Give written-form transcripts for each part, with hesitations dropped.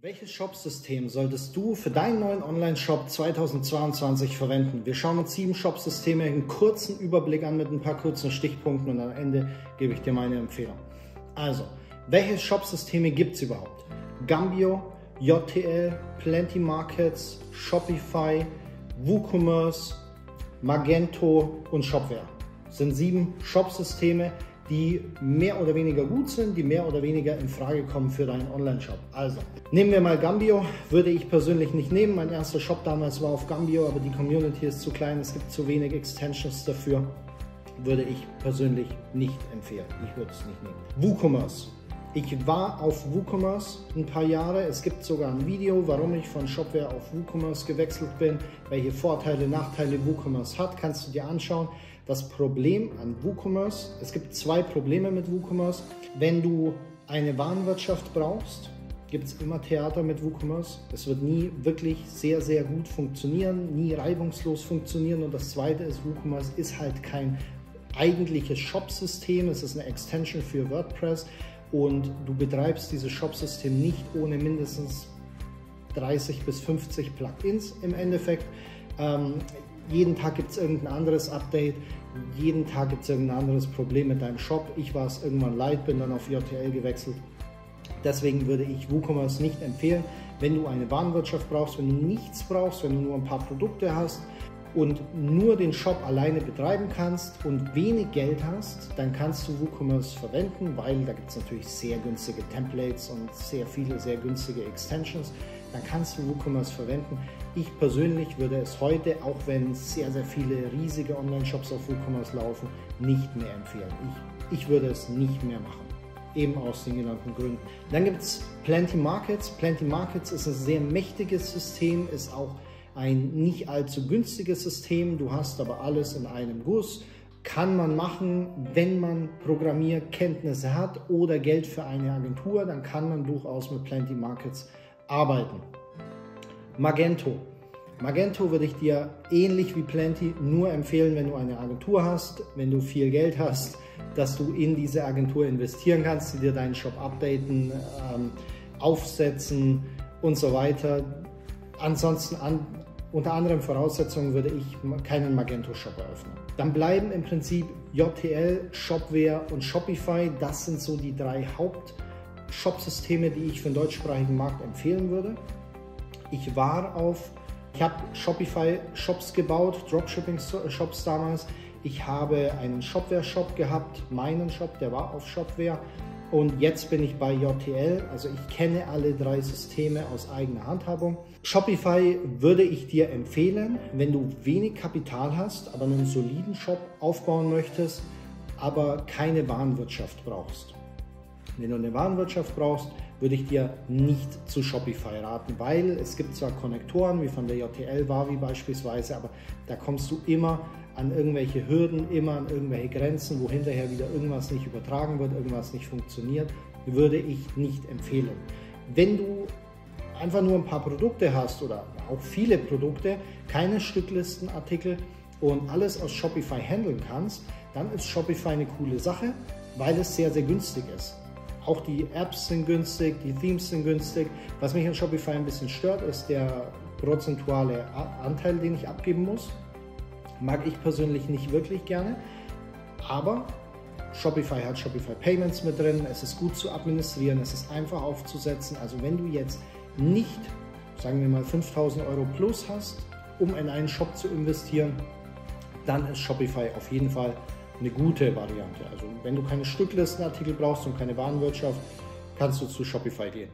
Welches Shopsystem solltest du für deinen neuen Online-Shop 2022 verwenden? Wir schauen uns 7 Shopsysteme einen kurzen Überblick an mit ein paar kurzen Stichpunkten und am Ende gebe ich dir meine Empfehlung. Also, welche Shopsysteme gibt es überhaupt? Gambio, JTL, Plenty Markets, Shopify, WooCommerce, Magento und Shopware. Das sind 7 Shopsysteme, die mehr oder weniger gut sind, die mehr oder weniger in Frage kommen für deinen Online-Shop. Also, nehmen wir mal Gambio, würde ich persönlich nicht nehmen. Mein erster Shop damals war auf Gambio, aber die Community ist zu klein, es gibt zu wenig Extensions dafür. Würde ich persönlich nicht empfehlen. Ich würde es nicht nehmen. WooCommerce. Ich war auf WooCommerce ein paar Jahre. Es gibt sogar ein Video, warum ich von Shopware auf WooCommerce gewechselt bin. Welche Vorteile, Nachteile WooCommerce hat, kannst du dir anschauen. Das Problem an WooCommerce, es gibt 2 Probleme mit WooCommerce. Wenn du eine Warenwirtschaft brauchst, gibt es immer Theater mit WooCommerce. Es wird nie wirklich sehr, sehr gut funktionieren, nie reibungslos funktionieren. Und das Zweite ist, WooCommerce ist halt kein eigentliches Shop-System. Es ist eine Extension für WordPress und du betreibst dieses Shop-System nicht ohne mindestens 30 bis 50 Plugins im Endeffekt. Jeden Tag gibt es irgendein anderes Update, jeden Tag gibt es irgendein anderes Problem mit deinem Shop. Ich war es irgendwann leid, bin dann auf JTL gewechselt. Deswegen würde ich WooCommerce nicht empfehlen. Wenn du eine Warenwirtschaft brauchst, wenn du nichts brauchst, wenn du nur ein paar Produkte hast und nur den Shop alleine betreiben kannst und wenig Geld hast, dann kannst du WooCommerce verwenden, weil da gibt es natürlich sehr günstige Templates und sehr viele sehr günstige Extensions. Dann kannst du WooCommerce verwenden. Ich persönlich würde es heute, auch wenn sehr, sehr viele riesige Online-Shops auf WooCommerce laufen, nicht mehr empfehlen. Ich würde es nicht mehr machen. Eben aus den genannten Gründen. Dann gibt es Plenty Markets. Plenty Markets ist ein sehr mächtiges System, ist auch ein nicht allzu günstiges System. Du hast aber alles in einem Guss. Kann man machen, wenn man Programmierkenntnisse hat oder Geld für eine Agentur, dann kann man durchaus mit Plenty Markets arbeiten. Magento. Magento würde ich dir ähnlich wie Plenty nur empfehlen, wenn du eine Agentur hast, wenn du viel Geld hast, dass du in diese Agentur investieren kannst, die dir deinen Shop updaten, aufsetzen und so weiter. Ansonsten unter anderen Voraussetzungen würde ich keinen Magento-Shop eröffnen. Dann bleiben im Prinzip JTL, Shopware und Shopify. Das sind so die 3 Haupt-Shop-Systeme, die ich für den deutschsprachigen Markt empfehlen würde. Ich habe Shopify-Shops gebaut, Dropshipping-Shops damals. Ich habe einen Shopware-Shop gehabt, meinen Shop, der war auf Shopware. Und jetzt bin ich bei JTL, also ich kenne alle 3 Systeme aus eigener Handhabung. Shopify würde ich dir empfehlen, wenn du wenig Kapital hast, aber einen soliden Shop aufbauen möchtest, aber keine Warenwirtschaft brauchst. Wenn du eine Warenwirtschaft brauchst, würde ich dir nicht zu Shopify raten, weil es gibt zwar Konnektoren, wie von der JTL Wavi beispielsweise, aber da kommst du immer an irgendwelche Hürden, immer an irgendwelche Grenzen, wo hinterher wieder irgendwas nicht übertragen wird, irgendwas nicht funktioniert, würde ich nicht empfehlen. Wenn du einfach nur ein paar Produkte hast oder auch viele Produkte, keine Stücklistenartikel und alles aus Shopify handeln kannst, dann ist Shopify eine coole Sache, weil es sehr, sehr günstig ist. Auch die Apps sind günstig, die Themes sind günstig. Was mich an Shopify ein bisschen stört, ist der prozentuale Anteil, den ich abgeben muss. Mag ich persönlich nicht wirklich gerne, aber Shopify hat Shopify Payments mit drin, es ist gut zu administrieren, es ist einfach aufzusetzen. Also wenn du jetzt nicht, sagen wir mal 5.000 € plus hast, um in einen Shop zu investieren, dann ist Shopify auf jeden Fall eine gute Variante. Also wenn du keine Stücklistenartikel brauchst und keine Warenwirtschaft, kannst du zu Shopify gehen.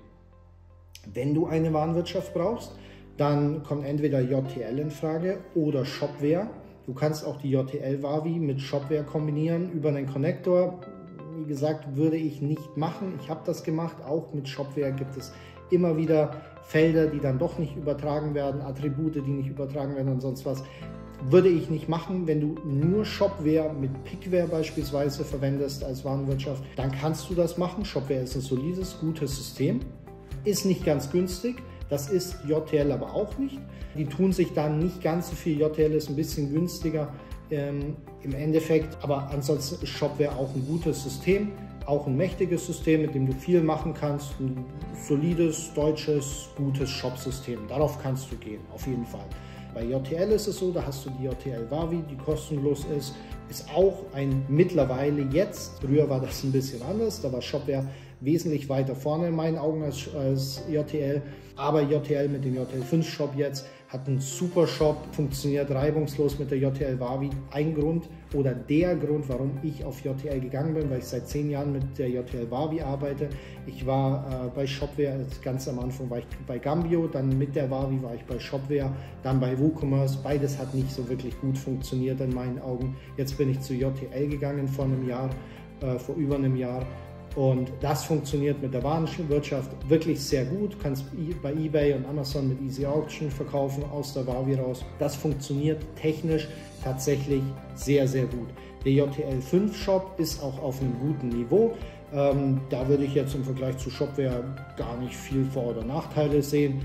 Wenn du eine Warenwirtschaft brauchst, dann kommt entweder JTL in Frage oder Shopware. Du kannst auch die JTL Wavi mit Shopware kombinieren über einen Connector. Wie gesagt, würde ich nicht machen. Ich habe das gemacht. Auch mit Shopware gibt es immer wieder Felder, die dann doch nicht übertragen werden, Attribute, die nicht übertragen werden und sonst was. Würde ich nicht machen. Wenn du nur Shopware mit Pickware beispielsweise verwendest als Warenwirtschaft, dann kannst du das machen. Shopware ist ein solides, gutes System. Ist nicht ganz günstig. Das ist JTL aber auch nicht. Die tun sich dann nicht ganz so viel. JTL ist ein bisschen günstiger im Endeffekt. Aber ansonsten ist Shopware auch ein gutes System. auch ein mächtiges System, mit dem du viel machen kannst. Ein solides, deutsches, gutes Shop-System. Darauf kannst du gehen, auf jeden Fall. Bei JTL ist es so, da hast du die JTL Wavi, die kostenlos ist. Ist auch ein mittlerweile jetzt, früher war das ein bisschen anders, da war Shopware wesentlich weiter vorne in meinen Augen als JTL. Aber JTL mit dem JTL 5 Shop jetzt hat einen super Shop, funktioniert reibungslos mit der JTL Wavi. Ein Grund oder der Grund, warum ich auf JTL gegangen bin, weil ich seit 10 Jahren mit der JTL Wavi arbeite. Ich war bei Shopware, ganz am Anfang war ich bei Gambio, dann mit der Wavi war ich bei Shopware, dann bei WooCommerce. Beides hat nicht so wirklich gut funktioniert in meinen Augen. Jetzt bin ich zu JTL gegangen vor über einem Jahr. Und das funktioniert mit der Warenwirtschaft wirklich sehr gut. Du kannst bei eBay und Amazon mit Easy Auction verkaufen aus der Wavi raus. Das funktioniert technisch tatsächlich sehr, sehr gut. Der JTL 5 Shop ist auch auf einem guten Niveau. Da würde ich jetzt im Vergleich zu Shopware gar nicht viel Vor- oder Nachteile sehen.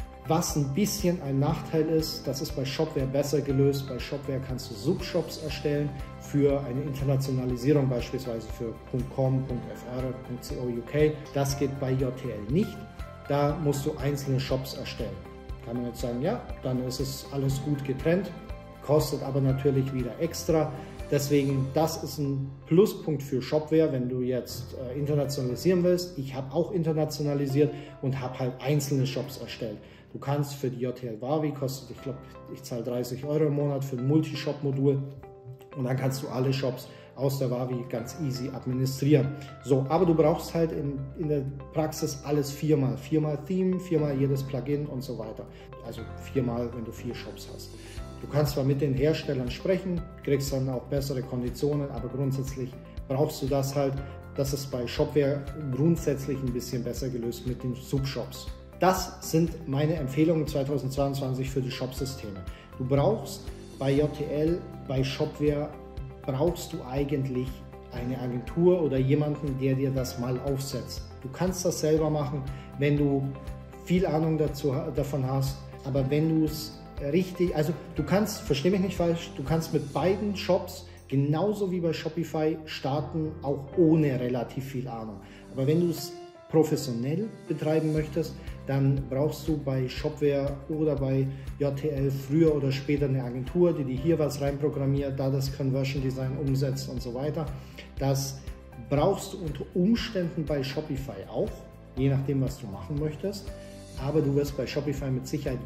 Was ein bisschen ein Nachteil ist, das ist bei Shopware besser gelöst. Bei Shopware kannst du Subshops erstellen für eine Internationalisierung, beispielsweise für .com, .fr, .co UK. Das geht bei JTL nicht. Da musst du einzelne Shops erstellen. Kann man jetzt sagen, ja, dann ist es alles gut getrennt, kostet aber natürlich wieder extra. Deswegen, das ist ein Pluspunkt für Shopware, wenn du jetzt internationalisieren willst. Ich habe auch internationalisiert und habe halt einzelne Shops erstellt. Du kannst für die JTL Wavi, kostet, ich glaube, ich zahle 30 € im Monat für ein Multishop-Modul und dann kannst du alle Shops aus der Wavi ganz easy administrieren. So, aber du brauchst halt in der Praxis alles viermal. Viermal Theme, viermal jedes Plugin und so weiter. Also viermal, wenn du 4 Shops hast. Du kannst zwar mit den Herstellern sprechen, kriegst dann auch bessere Konditionen, aber grundsätzlich brauchst du das halt. Das ist bei Shopware grundsätzlich ein bisschen besser gelöst mit den Subshops. Das sind meine Empfehlungen 2022 für die Shopsysteme. Du brauchst bei JTL, bei Shopware, brauchst du eigentlich eine Agentur oder jemanden, der dir das mal aufsetzt. Du kannst das selber machen, wenn du viel Ahnung davon hast, aber wenn du es richtig, also du kannst, versteh mich nicht falsch, du kannst mit beiden Shops genauso wie bei Shopify starten, auch ohne relativ viel Ahnung. Aber wenn du es professionell betreiben möchtest, dann brauchst du bei Shopware oder bei JTL früher oder später eine Agentur, die dir hier was reinprogrammiert, da das Conversion Design umsetzt und so weiter. Das brauchst du unter Umständen bei Shopify auch, je nachdem, was du machen möchtest. Aber du wirst bei Shopify mit Sicherheit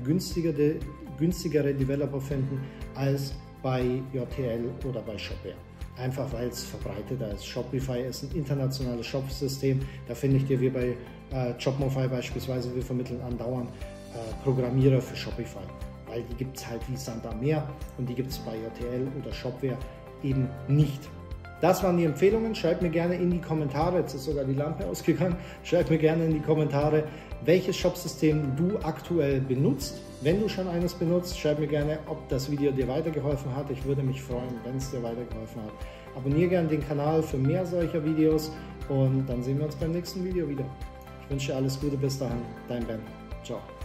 günstigere Developer finden als bei JTL oder bei Shopware. Einfach weil es verbreiteter ist. Shopify ist ein internationales Shop-System. Da finde ich dir wie bei Jobmofy beispielsweise, wir vermitteln andauernd Programmierer für Shopify. Weil die gibt es halt wie Sand am Meer und die gibt es bei JTL oder Shopware eben nicht. Das waren die Empfehlungen. Schreibt mir gerne in die Kommentare, jetzt ist sogar die Lampe ausgegangen, schreibt mir gerne in die Kommentare, welches Shopsystem du aktuell benutzt. Wenn du schon eines benutzt, schreib mir gerne, ob das Video dir weitergeholfen hat. Ich würde mich freuen, wenn es dir weitergeholfen hat. Abonniere gerne den Kanal für mehr solcher Videos und dann sehen wir uns beim nächsten Video wieder. Ich wünsche dir alles Gute, bis dahin, dein Ben. Ciao.